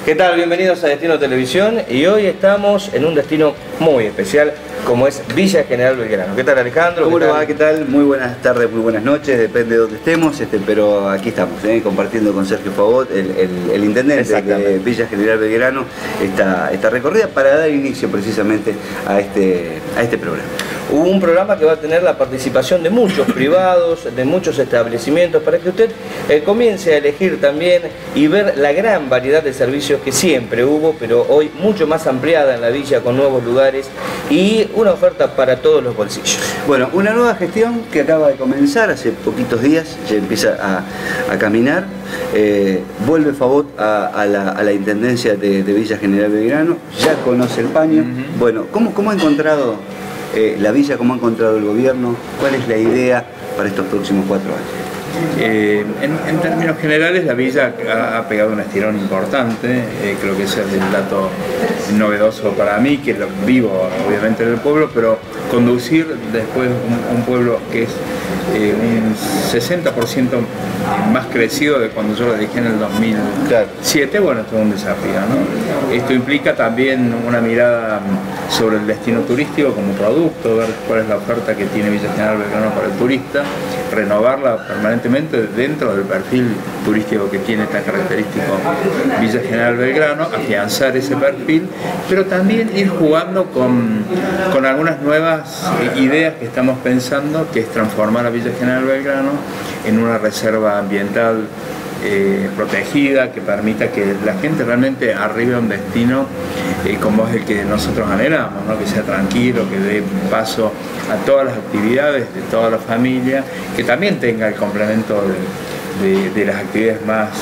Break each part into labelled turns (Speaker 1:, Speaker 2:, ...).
Speaker 1: ¿Qué tal? Bienvenidos a Destino Televisión y hoy estamos en un destino muy especial como es Villa General Belgrano. ¿Qué tal, Alejandro?
Speaker 2: ¿Cómo le va? ¿Qué tal? Muy buenas tardes, muy buenas noches, depende de dónde estemos, pero aquí estamos, compartiendo con Sergio Favot, el intendente de Villa General Belgrano, esta recorrida para dar inicio precisamente a este programa.
Speaker 1: Un programa que va a tener la participación de muchos privados, de muchos establecimientos, para que usted comience a elegir también y ver la gran variedad de servicios que siempre hubo, pero hoy mucho más ampliada en la villa con nuevos lugares y una oferta para todos los bolsillos.
Speaker 2: Bueno, una nueva gestión que acaba de comenzar hace poquitos días, ya empieza a caminar. Vuelve Favot a la intendencia de Villa General Belgrano, ya conoce el paño. Bueno, ¿cómo ha encontrado la villa, cómo ha encontrado el gobierno? ¿Cuál es la idea para estos próximos 4 años?
Speaker 3: En términos generales, la villa ha pegado un estirón importante. Creo que ese es el dato novedoso para mí, que lo vivo obviamente en el pueblo, pero conducir después un pueblo que es un 60% más crecido de cuando yo lo dije en el 2007, bueno, esto es un desafío, ¿no? Esto implica también una mirada sobre el destino turístico como producto, ver cuál es la oferta que tiene Villa General Belgrano para el turista, renovarla permanentemente dentro del perfil turístico que tiene tan característico Villa General Belgrano, afianzar ese perfil, pero también ir jugando con algunas nuevas ideas que estamos pensando, que es transformar a Villa General Belgrano en una reserva ambiental protegida, que permita que la gente realmente arribe a un destino como es el que nosotros anhelamos, ¿no? Que sea tranquilo, que dé paso a todas las actividades de toda la familia, que también tenga el complemento de las actividades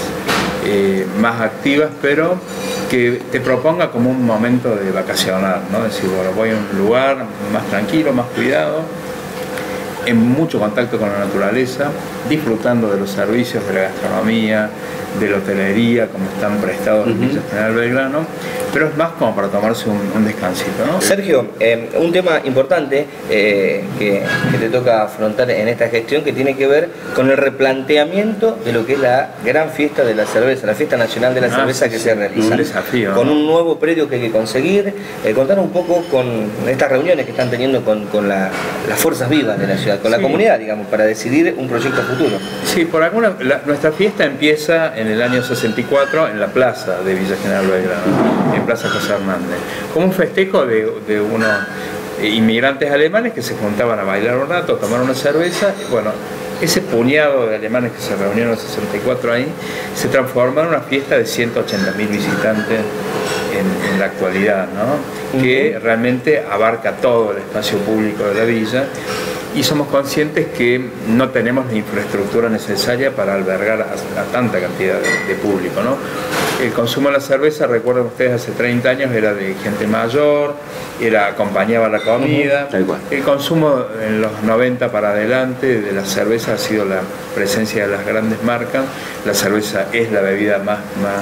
Speaker 3: más activas, pero que te proponga como un momento de vacacionar, ¿no? Decir, bueno, voy a un lugar más tranquilo, más cuidado, en mucho contacto con la naturaleza, disfrutando de los servicios de la gastronomía, de la hotelería, como están prestados en Villa General Belgrano, pero es más como para tomarse un descansito, ¿no?
Speaker 1: Sergio, un tema importante que te toca afrontar en esta gestión, que tiene que ver con el replanteamiento de lo que es la gran fiesta de la cerveza, la fiesta nacional de la cerveza que se realiza.
Speaker 3: Un desafío,
Speaker 1: con
Speaker 3: ¿no?
Speaker 1: un nuevo predio que hay que conseguir. Contar un poco con estas reuniones que están teniendo con las fuerzas vivas de la ciudad, con la comunidad, digamos, para decidir un proyecto futuro.
Speaker 3: Sí, nuestra fiesta empieza en el año 64 en la plaza de Villa General Belgrano, en Plaza José Hernández, como un festejo de unos inmigrantes alemanes que se juntaban a bailar un rato, a tomar una cerveza. Bueno, ese puñado de alemanes que se reunieron en el 64 ahí, se transformó en una fiesta de 180.000 visitantes en la actualidad, ¿no? Que realmente abarca todo el espacio público de la villa. Y somos conscientes que no tenemos la infraestructura necesaria para albergar a tanta cantidad de público, ¿no? El consumo de la cerveza, recuerden ustedes, hace 30 años era de gente mayor, acompañaba la comida. El consumo en los 90 para adelante de la cerveza ha sido la presencia de las grandes marcas. La cerveza es la bebida más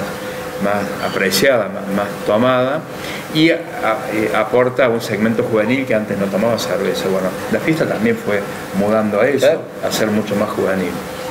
Speaker 3: apreciada, más tomada, y aporta un segmento juvenil que antes no tomaba cerveza. Bueno, la fiesta también fue mudando a eso, a ser mucho más juvenil.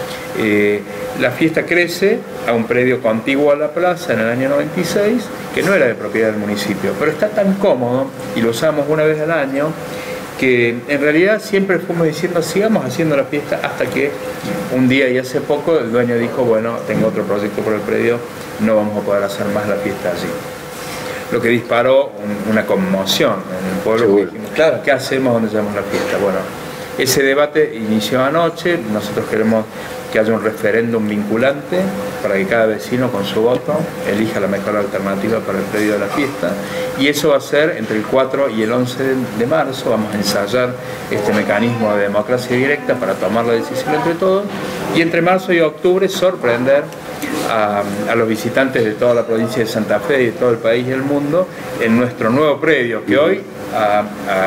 Speaker 3: La fiesta crece a un predio contiguo a la plaza en el año 96, que no era de propiedad del municipio, pero está tan cómodo y lo usamos una vez al año, que en realidad siempre fuimos diciendo sigamos haciendo la fiesta, hasta que un día y hace poco el dueño dijo, bueno, tengo otro proyecto por el predio, no vamos a poder hacer más la fiesta allí. Lo que disparó una conmoción en el pueblo. Dijimos, claro, ¿qué hacemos? ¿Dónde llevamos la fiesta? Bueno, ese debate inició anoche. Nosotros queremos que haya un referéndum vinculante para que cada vecino con su voto elija la mejor alternativa para el predio de la fiesta, y eso va a ser entre el 4 y el 11 de marzo. Vamos a ensayar este mecanismo de democracia directa para tomar la decisión entre todos, y entre marzo y octubre sorprender a los visitantes de toda la provincia de Santa Fe y de todo el país y el mundo en nuestro nuevo predio, que hoy a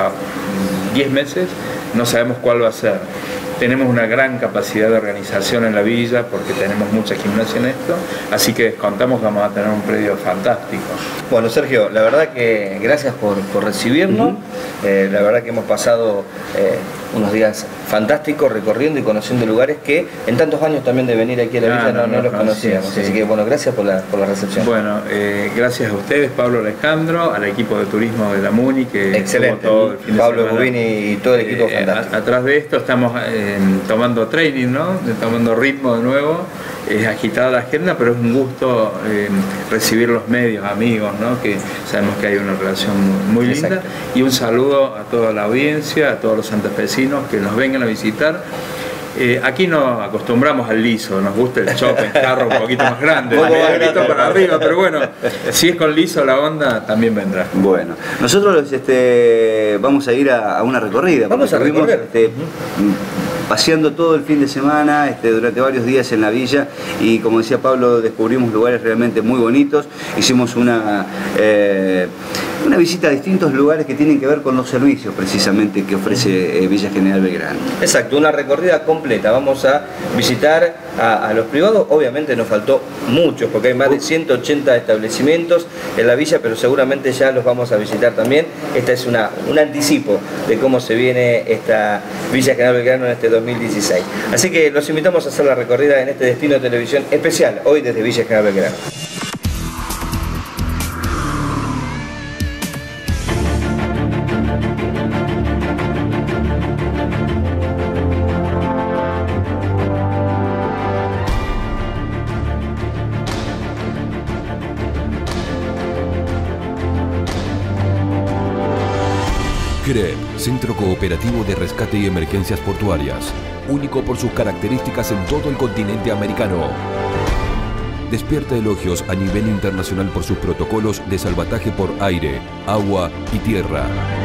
Speaker 3: 10 meses no sabemos cuál va a ser. Tenemos una gran capacidad de organización en la villa porque tenemos mucha gimnasia en esto, así que contamos que vamos a tener un predio fantástico.
Speaker 1: Bueno, Sergio, la verdad que gracias por recibirnos. La verdad que hemos pasado unos días fantásticos recorriendo y conociendo lugares que en tantos años también de venir aquí a la villa no los conocíamos.
Speaker 3: Sí.
Speaker 1: Así que bueno, gracias por la recepción.
Speaker 3: Bueno, gracias a ustedes, Pablo Alejandro, al equipo de turismo de la Muni, que
Speaker 1: excelente,
Speaker 3: todo el fin de
Speaker 1: Pablo
Speaker 3: semana.
Speaker 1: Bubini y todo el equipo fantástico.
Speaker 3: Atrás de esto estamos tomando training, ¿no? Tomando ritmo de nuevo. Es agitada la agenda, pero es un gusto recibir los medios, amigos, ¿no? Que sabemos que hay una relación muy linda.
Speaker 1: Exacto.
Speaker 3: Y un saludo a toda la audiencia, a todos los santafesinos que nos vengan a visitar. Aquí no acostumbramos al liso, nos gusta el chop en carro un poquito más grande, para arriba, pero bueno, si es con liso la onda, también vendrá.
Speaker 2: Bueno, nosotros vamos a ir a una recorrida.
Speaker 1: Vamos a recorrer.
Speaker 2: Paseando todo el fin de semana, durante varios días en la villa, y como decía Pablo, descubrimos lugares realmente muy bonitos. Hicimos una visita a distintos lugares que tienen que ver con los servicios precisamente que ofrece Villa General Belgrano.
Speaker 1: Exacto, una recorrida completa. Vamos a visitar a los privados. Obviamente nos faltó muchos porque hay más de 180 establecimientos en la villa, pero seguramente ya los vamos a visitar también. Este es un anticipo de cómo se viene esta Villa General Belgrano en este 2016. Así que los invitamos a hacer la recorrida en este destino de televisión especial, hoy desde Villa General Belgrano.
Speaker 4: CREP, Centro Cooperativo de Rescate y Emergencias Portuarias, único por sus características en todo el continente americano. Despierta elogios a nivel internacional por sus protocolos de salvataje por aire, agua y tierra.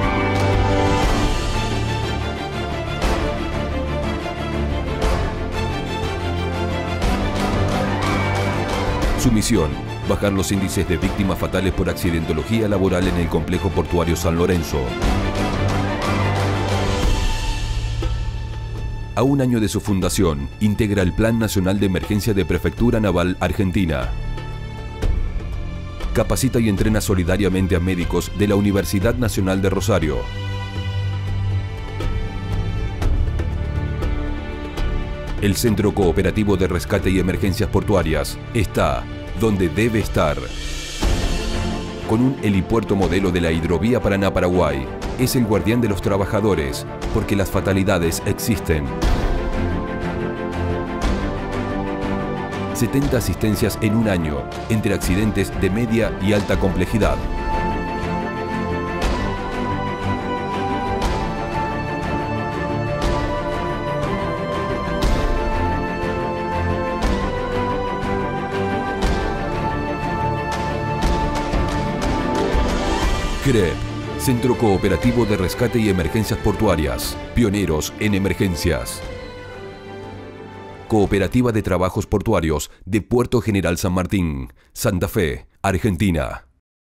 Speaker 4: Su misión: bajar los índices de víctimas fatales por accidentología laboral en el complejo portuario San Lorenzo. A un año de su fundación, integra el Plan Nacional de Emergencia de Prefectura Naval Argentina. Capacita y entrena solidariamente a médicos de la Universidad Nacional de Rosario. El Centro Cooperativo de Rescate y Emergencias Portuarias está donde debe estar. Con un helipuerto modelo de la hidrovía Paraná-Paraguay, es el guardián de los trabajadores, porque las fatalidades existen. 70 asistencias en un año, entre accidentes de media y alta complejidad. CREP, Centro Cooperativo de Rescate y Emergencias Portuarias, pioneros en emergencias. Cooperativa de Trabajos Portuarios de Puerto General San Martín, Santa Fe, Argentina.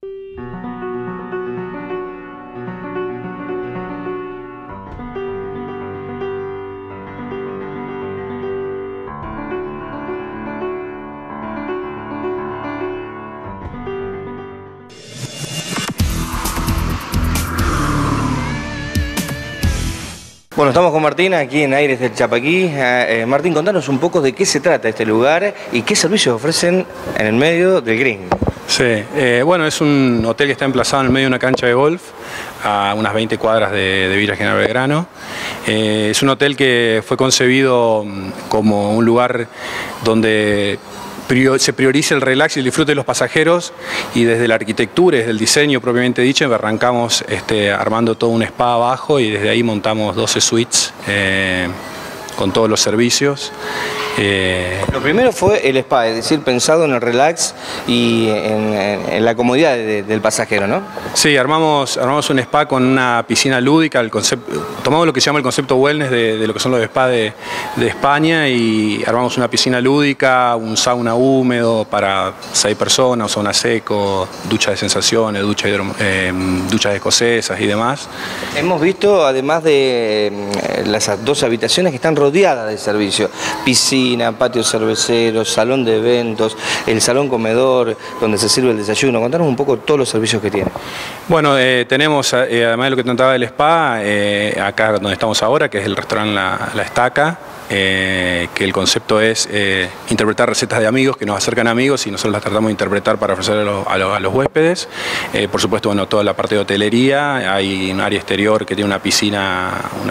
Speaker 1: Bueno, estamos con Martín aquí en Aires del Chapaquí. Martín, contanos un poco de qué se trata este lugar y qué servicios ofrecen en el medio del Green.
Speaker 5: Sí, bueno, es un hotel que está emplazado en el medio de una cancha de golf, a unas 20 cuadras de Villa General Belgrano. Es un hotel que fue concebido como un lugar donde se prioriza el relax y el disfrute de los pasajeros, y desde la arquitectura, desde el diseño propiamente dicho, arrancamos armando todo un spa abajo y desde ahí montamos 12 suites con todos los servicios.
Speaker 1: Lo primero fue el spa, es decir, pensado en el relax y en la comodidad del pasajero, ¿no?
Speaker 5: Sí, armamos un spa con una piscina lúdica, tomamos lo que se llama el concepto wellness de lo que son los spas de España, y armamos una piscina lúdica, un sauna húmedo para 6 personas, sauna seco, ducha de sensaciones, duchas escocesas y demás.
Speaker 1: Hemos visto, además de las 2 habitaciones, que están rodeadas de servicio, piscina, piscina, patio cervecero, salón de eventos, el salón comedor donde se sirve el desayuno. Contanos un poco todos los servicios que tiene.
Speaker 5: Bueno, tenemos, además de lo que te contaba del spa, acá donde estamos ahora, que es el restaurante La Estaca, que el concepto es interpretar recetas de amigos que nos acercan a amigos y nosotros las tratamos de interpretar para ofrecer a los huéspedes. Por supuesto, bueno, toda la parte de hotelería, hay un área exterior que tiene una piscina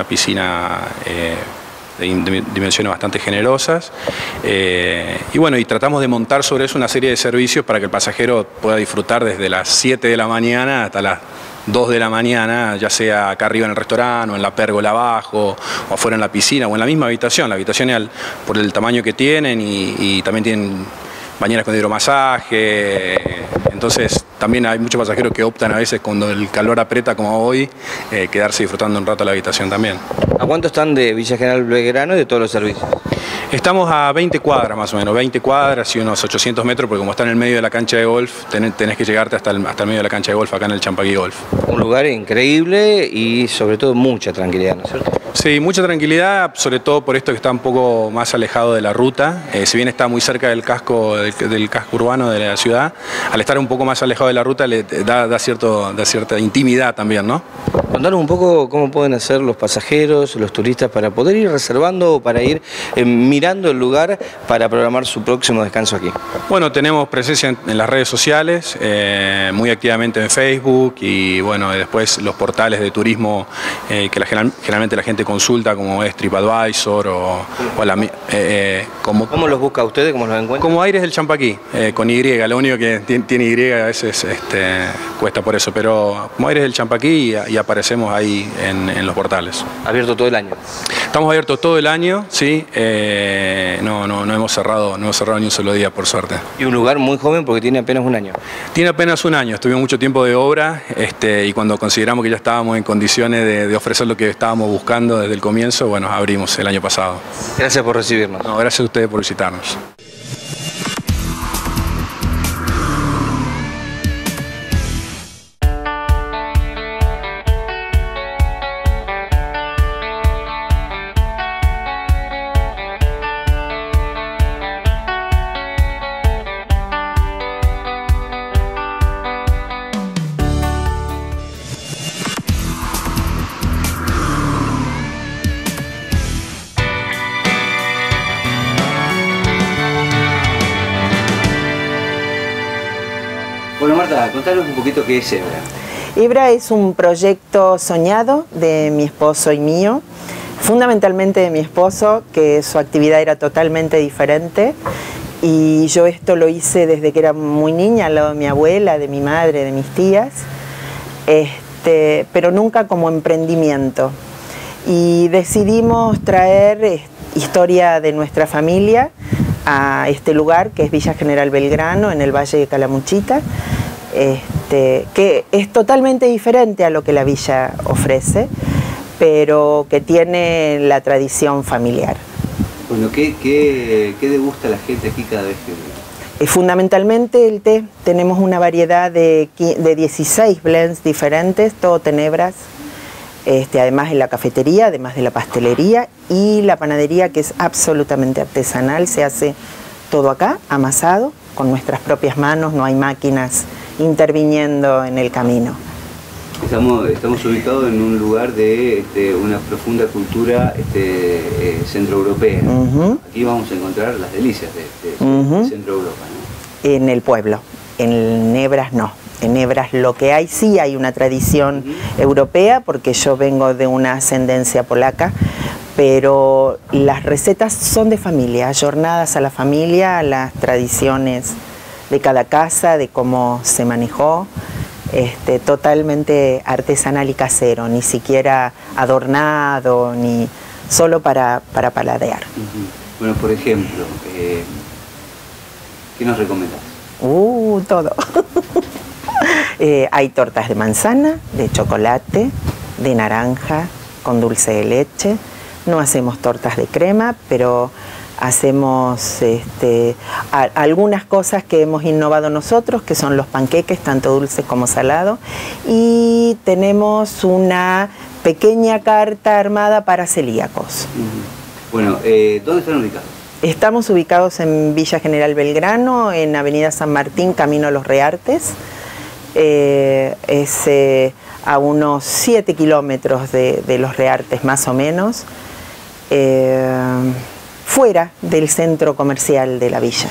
Speaker 5: de dimensiones bastante generosas, y bueno, y tratamos de montar sobre eso una serie de servicios para que el pasajero pueda disfrutar desde las 7 de la mañana hasta las 2 de la mañana, ya sea acá arriba en el restaurante, o en la pérgola abajo, o afuera en la piscina, o en la misma habitación. La habitación, por el tamaño que tienen, y también tienen bañeras con hidromasaje. Entonces también hay muchos pasajeros que optan a veces, cuando el calor aprieta como hoy, quedarse disfrutando un rato la habitación también.
Speaker 1: ¿A cuánto están de Villa General Belgrano y de todos los servicios?
Speaker 5: Estamos a 20 cuadras más o menos, 20 cuadras y unos 800 metros, porque como está en el medio de la cancha de golf, tenés que llegarte hasta el medio de la cancha de golf, acá en el Champaquí Golf.
Speaker 1: Un lugar increíble y sobre todo mucha tranquilidad, ¿no es cierto?
Speaker 5: Sí, mucha tranquilidad, sobre todo por esto que está un poco más alejado de la ruta. Si bien está muy cerca del casco urbano de la ciudad, al estar un poco más alejado de la ruta le da cierta intimidad también, ¿no?
Speaker 1: Contanos un poco cómo pueden hacer los pasajeros, los turistas, para poder ir reservando o para ir mirando el lugar para programar su próximo descanso aquí.
Speaker 5: Bueno, tenemos presencia en las redes sociales, muy activamente en Facebook, y bueno, después los portales de turismo que generalmente la gente consulta, como es TripAdvisor
Speaker 1: ¿Cómo los busca ustedes? ¿Cómo los encuentran?
Speaker 5: Como Aires del Champaquí, con Y, lo único que tiene Y a veces cuesta por eso, pero como Aires del Champaquí, y aparecemos ahí en los portales.
Speaker 1: ¿Abierto todo el año?
Speaker 5: Estamos abiertos todo el año, sí, no hemos cerrado ni un solo día, por suerte.
Speaker 1: Y un lugar muy joven porque tiene apenas un año.
Speaker 5: Tiene apenas un año, estuvimos mucho tiempo de obra, y cuando consideramos que ya estábamos en condiciones de ofrecer lo que estábamos buscando desde el comienzo, bueno, abrimos el año pasado.
Speaker 1: Gracias por recibirnos.
Speaker 5: No, gracias a ustedes por visitarnos.
Speaker 2: Bueno, Marta, contanos un poquito qué es Hebra.
Speaker 6: Hebra es un proyecto soñado de mi esposo y mío, fundamentalmente de mi esposo, que su actividad era totalmente diferente, y yo esto lo hice desde que era muy niña, al lado de mi abuela, de mi madre, de mis tías, pero nunca como emprendimiento. Y decidimos traer historia de nuestra familia a este lugar, que es Villa General Belgrano, en el Valle de Calamuchita, que es totalmente diferente a lo que la villa ofrece, pero que tiene la tradición familiar.
Speaker 2: Bueno, ¿qué degusta la gente aquí cada vez que viene?
Speaker 6: Fundamentalmente el té. Tenemos una variedad de 16 blends diferentes, todo tenebras. Además de la cafetería, además de la pastelería y la panadería, que es absolutamente artesanal. Se hace todo acá, amasado, con nuestras propias manos, no hay máquinas interviniendo en el camino.
Speaker 2: Estamos ubicados en un lugar de una profunda cultura centroeuropea. Aquí vamos a encontrar las delicias de Centro Europa, ¿no?
Speaker 6: En el pueblo, en Nebras no. En Nebras lo que hay, sí hay una tradición europea, porque yo vengo de una ascendencia polaca, pero las recetas son de familia, ayornadas a la familia, a las tradiciones de cada casa, de cómo se manejó, totalmente artesanal y casero, ni siquiera adornado, ni solo para paladear.
Speaker 2: Bueno, por ejemplo, ¿qué nos recomendás?
Speaker 6: Todo. Hay tortas de manzana, de chocolate, de naranja, con dulce de leche. No hacemos tortas de crema, pero hacemos algunas cosas que hemos innovado nosotros, que son los panqueques, tanto dulces como salados. Y tenemos una pequeña carta armada para celíacos.
Speaker 2: Bueno, ¿dónde están ubicados?
Speaker 6: Estamos ubicados en Villa General Belgrano, en Avenida San Martín, camino a Los Reartes. Es a unos 7 kilómetros de Los Reartes más o menos, fuera del centro comercial de la villa.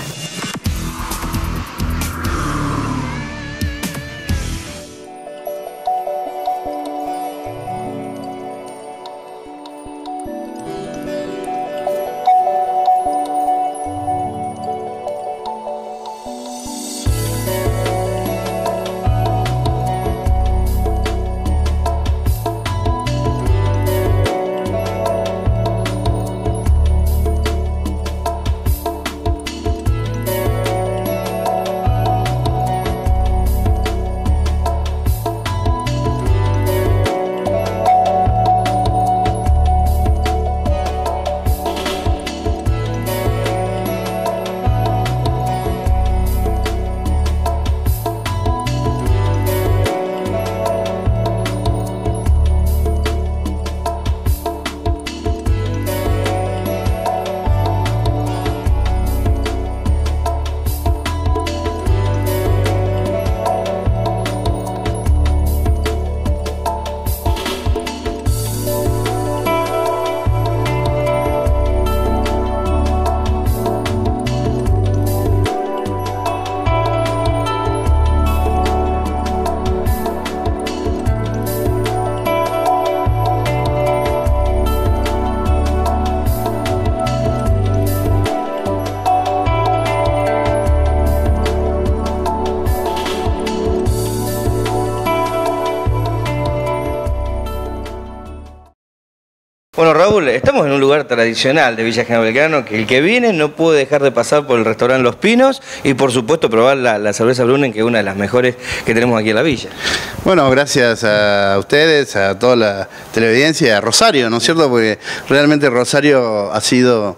Speaker 1: Bueno, Raúl, estamos en un lugar tradicional de Villa General Belgrano, que el que viene no puede dejar de pasar por el restaurante Los Pinos y por supuesto probar la cerveza Brunnen, que es una de las mejores que tenemos aquí en la villa.
Speaker 7: Bueno, gracias a ustedes, a toda la televidencia, a Rosario, ¿no es cierto? Porque realmente Rosario ha sido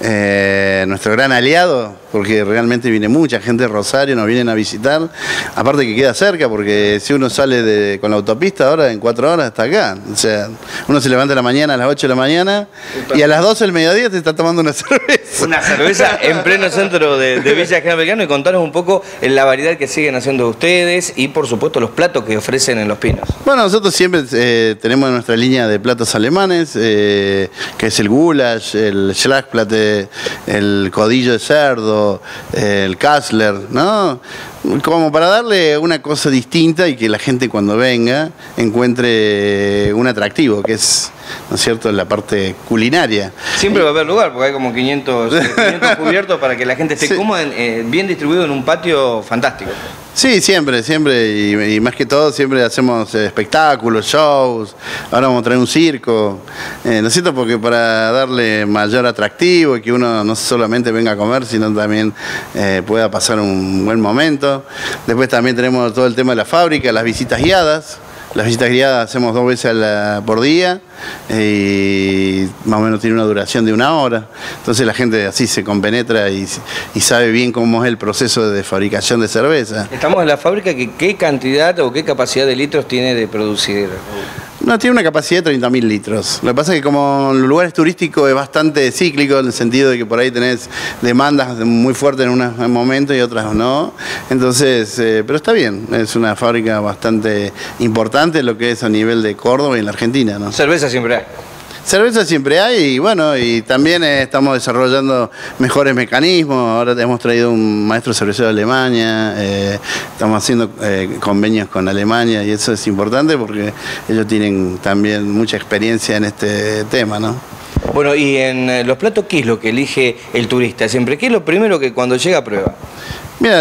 Speaker 7: nuestro gran aliado, porque realmente viene mucha gente de Rosario, nos vienen a visitar, aparte que queda cerca, porque si uno sale con la autopista ahora en 4 horas está acá, o sea, uno se levanta a la mañana a las 8 de la mañana y a las 12 del mediodía te está tomando una cerveza.
Speaker 1: Una cerveza en pleno centro de Villa General Belgrano, y contanos un poco la variedad que siguen haciendo ustedes y por supuesto los platos que ofrecen en Los Pinos.
Speaker 7: Bueno, nosotros siempre tenemos nuestra línea de platos alemanes, que es el Gulasch, el Schlagsplatte, el codillo de cerdo, el Kassler, ¿no? Como para darle una cosa distinta y que la gente cuando venga encuentre un atractivo, que es, ¿no es cierto?, la parte culinaria.
Speaker 1: Siempre va a haber lugar, porque hay como 500 cubiertos para que la gente esté cómoda, bien distribuido en un patio fantástico.
Speaker 7: Sí, siempre, y más que todo siempre hacemos espectáculos, shows, ahora vamos a traer un circo, ¿no es cierto? Porque para darle mayor atractivo y que uno no solamente venga a comer, sino también pueda pasar un buen momento. Después también tenemos todo el tema de la fábrica, las visitas guiadas. Las visitas guiadas hacemos 2 veces por día y más o menos tiene una duración de 1 hora. Entonces la gente así se compenetra y sabe bien cómo es el proceso de fabricación de cerveza.
Speaker 1: Estamos en la fábrica, que ¿qué cantidad o qué capacidad de litros tiene de producir?
Speaker 7: No, tiene una capacidad de 30.000 litros. Lo que pasa es que como en los lugares turísticos es bastante cíclico, en el sentido de que por ahí tenés demandas muy fuertes en un momento y otras no. Entonces, pero está bien, es una fábrica bastante importante lo que es a nivel de Córdoba y en la Argentina, ¿no?
Speaker 1: Cerveza siempre hay.
Speaker 7: Cerveza siempre hay y bueno, y también estamos desarrollando mejores mecanismos. Ahora hemos traído un maestro cervecero de Alemania, estamos haciendo convenios con Alemania y eso es importante porque ellos tienen también mucha experiencia en este tema, ¿no?
Speaker 1: Bueno, y en los platos, ¿qué es lo que elige el turista siempre? ¿Qué es lo primero que cuando llega prueba?
Speaker 7: Mira,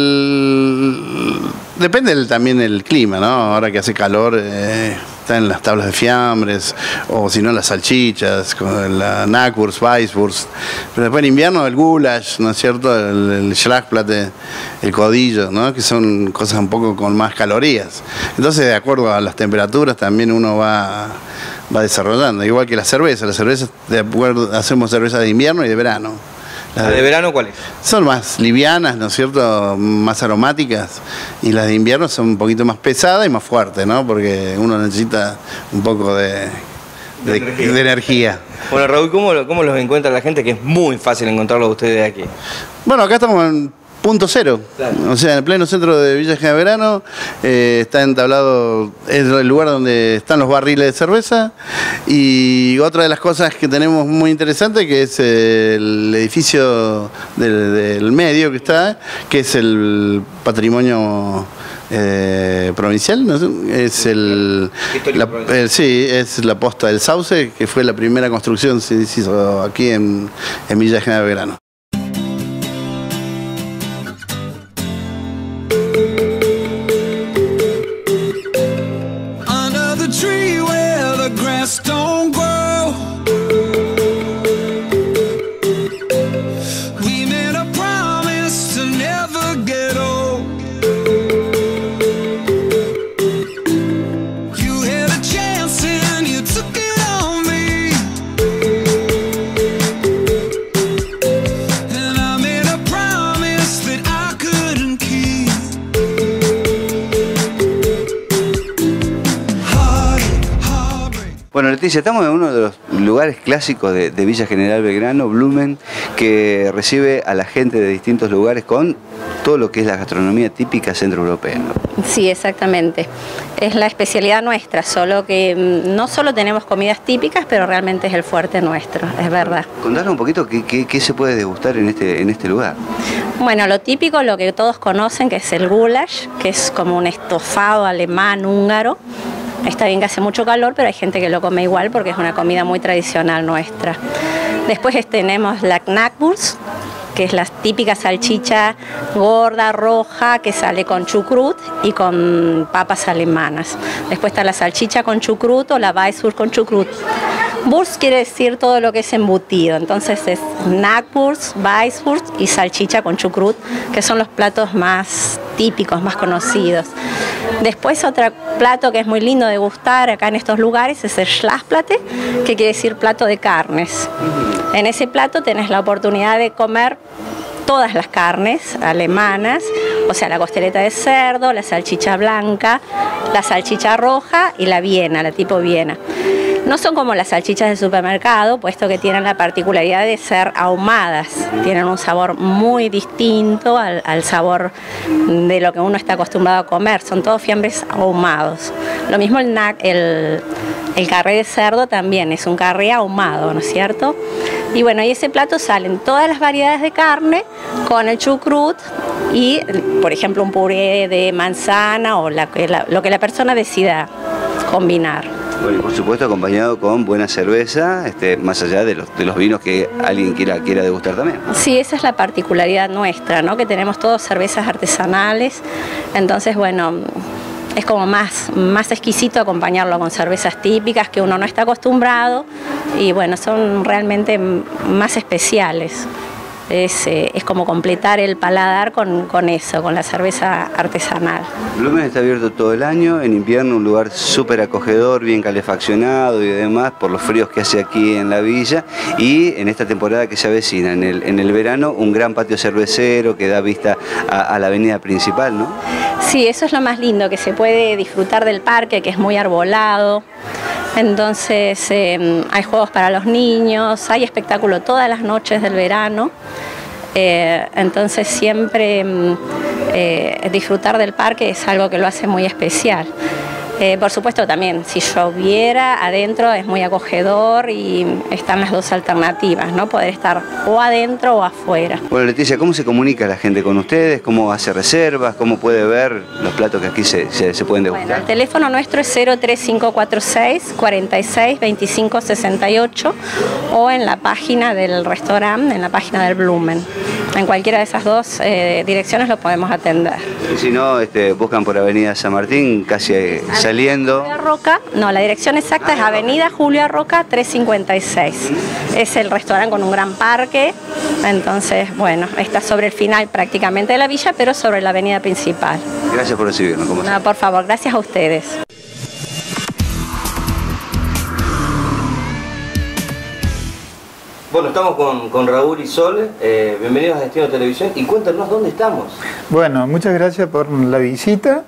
Speaker 7: depende también del clima, ¿no? Ahora que hace calor, están las tablas de fiambres, o si no las salchichas, con la Knackwurst, Weisswurst. Pero después en invierno el Gulasch, ¿no es cierto? El Schlagsplatte, el codillo, ¿no? Que son cosas un poco con más calorías. Entonces, de acuerdo a las temperaturas, también uno va desarrollando. Igual que la cerveza, de acuerdo, hacemos cerveza de invierno y de verano.
Speaker 1: ¿Las de verano cuáles?
Speaker 7: Son más livianas, ¿no es cierto? Más aromáticas. Y las de invierno son un poquito más pesadas y más fuertes, ¿no? Porque uno necesita un poco de energía.
Speaker 1: Bueno, Raúl, ¿cómo los encuentra la gente? Que es muy fácil encontrarlos ustedes aquí.
Speaker 7: Bueno, acá estamos en punto cero, claro. O sea, en el pleno centro de Villa General Belgrano, está entablado, es el lugar donde están los barriles de cerveza, y otra de las cosas que tenemos muy interesante, que es el edificio del medio que está, que es el patrimonio provincial, ¿no? Es sí, es la posta del Sauce, que fue la primera construcción que se hizo aquí en Villa General Belgrano.
Speaker 8: Don't grow. We made a promise to never get old. You had a chance and you took it on me, and I made a promise that I couldn't keep.
Speaker 2: Bueno, Leticia, estamos en uno de los lugares clásicos de Villa General Belgrano, Blumen, que recibe a la gente de distintos lugares con todo lo que es la gastronomía típica centroeuropea, ¿no?
Speaker 9: Sí, exactamente. Es la especialidad nuestra, solo que no solo tenemos comidas típicas, pero realmente es el fuerte nuestro, es verdad.
Speaker 2: Contanos un poquito qué se puede degustar en este lugar.
Speaker 9: Bueno, lo típico, lo que todos conocen, que es el goulash, que es como un estofado alemán, húngaro. Está bien que hace mucho calor, pero hay gente que lo come igual porque es una comida muy tradicional nuestra. Después tenemos la knackwurst, que es la típica salchicha gorda, roja, que sale con chucrut y con papas alemanas. Después está la salchicha con chucrut o la Weisswurst con chucrut. Wurst quiere decir todo lo que es embutido, entonces es knackwurst, Weisswurst y salchicha con chucrut, que son los platos más típicos, más conocidos. Después otro plato que es muy lindo de gustar acá en estos lugares es el Schlachtplatte, que quiere decir plato de carnes. En ese plato tenés la oportunidad de comer todas las carnes alemanas, o sea, la costeleta de cerdo, la salchicha blanca, la salchicha roja y la Viena, la tipo Viena. No son como las salchichas del supermercado, puesto que tienen la particularidad de ser ahumadas. Tienen un sabor muy distinto al sabor de lo que uno está acostumbrado a comer. Son todos fiambres ahumados. Lo mismo el carré de cerdo también es un carré ahumado, ¿no es cierto? Y bueno, y ese plato salen todas las variedades de carne con el chucrut y, por ejemplo, un puré de manzana o lo que la persona decida combinar.
Speaker 2: Bueno, y por supuesto acompañado con buena cerveza, más allá de los vinos que alguien quiera degustar también.
Speaker 9: Sí, esa es la particularidad nuestra, ¿no? Que tenemos todas cervezas artesanales, entonces bueno, es como más exquisito acompañarlo con cervezas típicas que uno no está acostumbrado y bueno, son realmente más especiales. Es como completar el paladar con eso, con la cerveza artesanal.
Speaker 2: Blumen está abierto todo el año, en invierno un lugar súper acogedor, bien calefaccionado y demás, por los fríos que hace aquí en la villa, y en esta temporada que se avecina, en el verano, un gran patio cervecero que da vista a la avenida principal, ¿no?
Speaker 9: Sí, eso es lo más lindo, que se puede disfrutar del parque, que es muy arbolado. Entonces hay juegos para los niños, hay espectáculo todas las noches del verano, entonces siempre disfrutar del parque es algo que lo hace muy especial. Por supuesto también, si lloviera, adentro es muy acogedor y están las dos alternativas, ¿no? Poder estar o adentro o afuera.
Speaker 2: Bueno, Leticia, ¿cómo se comunica la gente con ustedes? ¿Cómo hace reservas? ¿Cómo puede ver los platos que aquí se pueden degustar?
Speaker 9: Bueno, el teléfono nuestro es 03546 46 25 68 o en la página del restaurante, en la página del Blumen. En cualquiera de esas dos direcciones lo podemos atender.
Speaker 2: Y si no, buscan por Avenida San Martín, casi saliendo.
Speaker 9: Julia Roca, no, la dirección exacta es Avenida Julia Roca 356. Es el restaurante con un gran parque, entonces, bueno, está sobre el final prácticamente de la villa, pero sobre la avenida principal.
Speaker 2: Gracias por recibirnos.
Speaker 9: No, por favor, gracias a ustedes.
Speaker 1: Bueno, estamos con Raúl y Sol, bienvenidos a Destino Televisión y cuéntanos dónde estamos.
Speaker 10: Bueno, muchas gracias por la visita.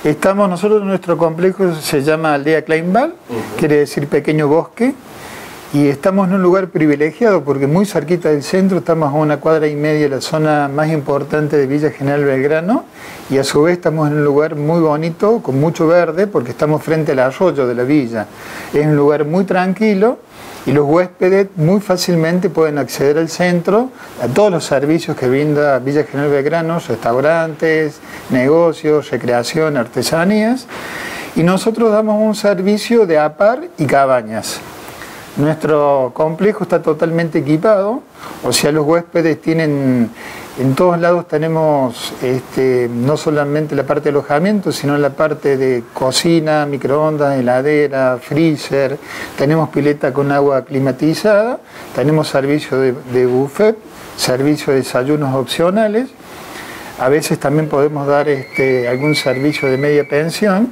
Speaker 10: Nuestro complejo se llama Aldea Kleinwald, quiere decir pequeño bosque, Y estamos en un lugar privilegiado porque muy cerquita del centro, estamos a 1,5 cuadras de la zona más importante de Villa General Belgrano, y a su vez estamos en un lugar muy bonito, con mucho verde, porque estamos frente al arroyo de la villa. Es un lugar muy tranquilo y los huéspedes muy fácilmente pueden acceder al centro, a todos los servicios que brinda Villa General Belgrano, restaurantes, negocios, recreación, artesanías, y nosotros damos un servicio de APAR y cabañas. Nuestro complejo está totalmente equipado, o sea, los huéspedes tienen, en todos lados tenemos no solamente la parte de alojamiento, sino la parte de cocina, microondas, heladera, freezer, tenemos pileta con agua climatizada, tenemos servicio de buffet, servicio de desayunos opcionales, a veces también podemos dar algún servicio de media pensión.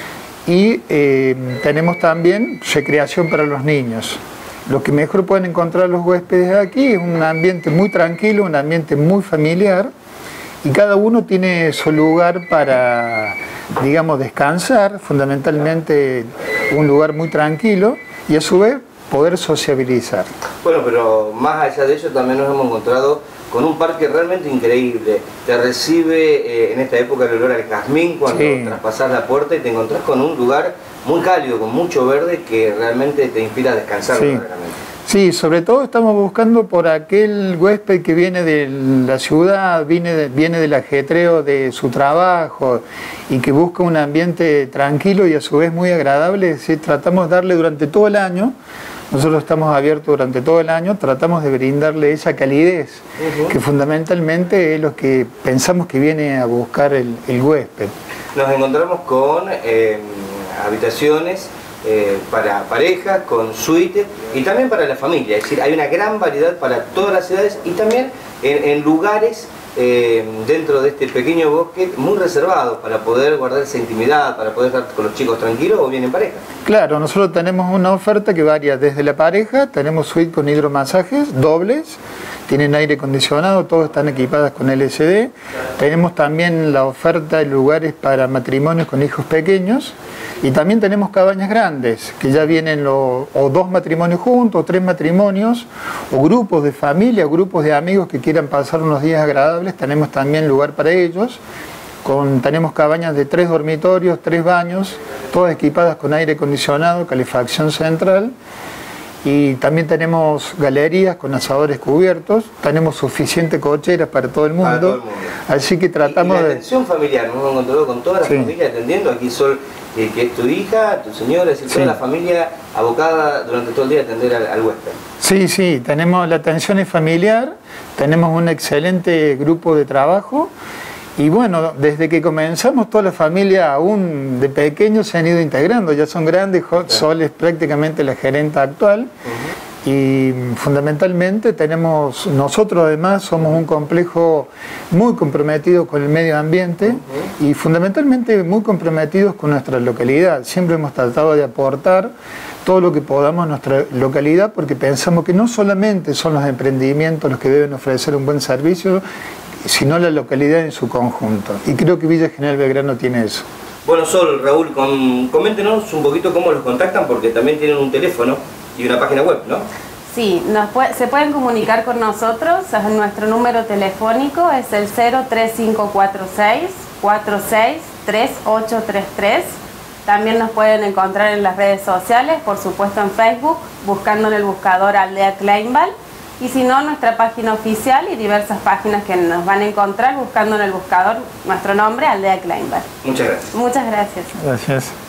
Speaker 10: Y tenemos también recreación para los niños. Lo que mejor pueden encontrar los huéspedes aquí es un ambiente muy tranquilo, un ambiente muy familiar, y cada uno tiene su lugar para, digamos, descansar, fundamentalmente un lugar muy tranquilo, y a su vez poder sociabilizar.
Speaker 1: Bueno, pero más allá de eso también nos hemos encontrado con un parque realmente increíble. Te recibe en esta época el olor al jazmín cuando traspasás la puerta y te encontrás con un lugar muy cálido, con mucho verde, que realmente te inspira a descansar verdaderamente.
Speaker 10: Sí, sobre todo estamos buscando por aquel huésped que viene de la ciudad, viene del ajetreo de su trabajo y que busca un ambiente tranquilo y a su vez muy agradable. ¿Sí? Tratamos de darle durante todo el año. Nosotros estamos abiertos durante todo el año, tratamos de brindarle esa calidez, que fundamentalmente es lo que pensamos que viene a buscar el huésped. Nos encontramos con
Speaker 1: habitaciones para parejas, con suite y también para la familia, es decir, hay una gran variedad para todas las edades y también en lugares dentro de este pequeño bosque muy reservados para poder guardar esa intimidad, para poder estar con los chicos tranquilos o bien en pareja. Claro, nosotros tenemos una oferta que varía desde la pareja, tenemos suite con hidromasajes dobles, tienen aire acondicionado, todos están equipadas con LCD, tenemos también la oferta de lugares para matrimonios con hijos pequeños, y también tenemos cabañas grandes, que ya vienen o 2 matrimonios juntos, o 3 matrimonios, o grupos de familia, o grupos de amigos que quieran pasar unos días agradables, tenemos también lugar para ellos. Tenemos cabañas de 3 dormitorios, 3 baños, todas equipadas con aire acondicionado, calefacción central. Y también tenemos galerías con asadores cubiertos, tenemos suficiente cocheras para todo el mundo, así que tratamos de... La atención familiar, nos hemos encontrado con toda la familia atendiendo, aquí Sol, que es tu hija, tu señora, es decir, toda la familia abocada durante todo el día a atender al huésped. Sí, sí, tenemos la atención es familiar, tenemos un excelente grupo de trabajo. Y bueno, desde que comenzamos toda la familia, aún de pequeños, se han ido integrando, ya son grandes, Sol es prácticamente la gerenta actual. Y fundamentalmente nosotros además somos un complejo muy comprometido con el medio ambiente y fundamentalmente muy comprometidos con nuestra localidad. Siempre hemos tratado de aportar todo lo que podamos a nuestra localidad porque pensamos que no solamente son los emprendimientos los que deben ofrecer un buen servicio, sino la localidad en su conjunto. Y creo que Villa General Belgrano tiene eso. Bueno, Sol, Raúl, coméntenos un poquito cómo los contactan, porque también tienen un teléfono y una página web, ¿no?
Speaker 11: Sí, se pueden comunicar con nosotros, nuestro número telefónico es el 03546 463833. También nos pueden encontrar en las redes sociales, por supuesto en Facebook, buscando en el buscador Aldea Kleinval. Y si no, nuestra página oficial y diversas páginas que nos van a encontrar buscando en el buscador nuestro nombre, Aldea Kleinval.
Speaker 1: Muchas gracias.
Speaker 11: Muchas gracias.
Speaker 10: Gracias.